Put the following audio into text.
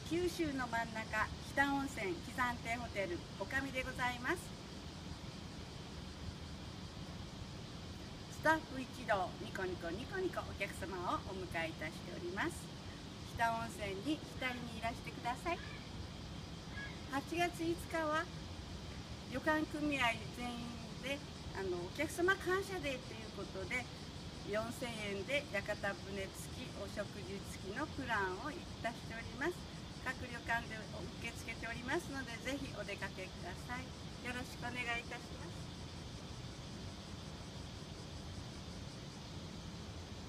九州の真ん中、北温泉喜山亭ホテルおかみでございます。スタッフ一同ニコニコニコニコお客様をお迎えいたしております。北温泉に浸りにいらしてください。8月5日は旅館組合全員でお客様感謝デーということで4000円で屋形船付きお食事付きのプランをいたしております。各旅館で受け付けておりますので、ぜひお出かけください。よろしくお願いいたします。